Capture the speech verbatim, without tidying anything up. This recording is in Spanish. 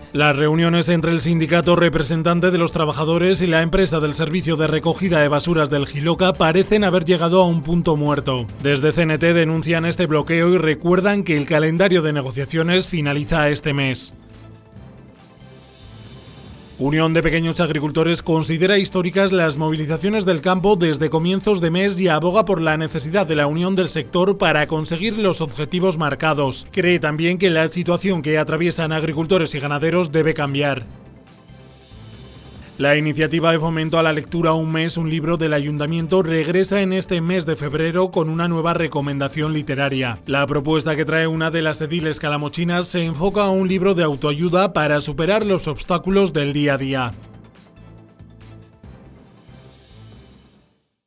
Las reuniones entre el sindicato representante de los trabajadores y la empresa del servicio de recogida de basuras del Jiloca parecen haber llegado a un punto muerto. Desde C N T denuncian este bloqueo y recuerdan que el calendario de negociaciones finaliza este mes. Unión de Pequeños Agricultores considera históricas las movilizaciones del campo desde comienzos de mes y aboga por la necesidad de la unión del sector para conseguir los objetivos marcados. Cree también que la situación que atraviesan agricultores y ganaderos debe cambiar. La iniciativa de fomento a la lectura Un mes, un libro del Ayuntamiento regresa en este mes de febrero con una nueva recomendación literaria. La propuesta que trae una de las ediles calamochinas se enfoca a un libro de autoayuda para superar los obstáculos del día a día.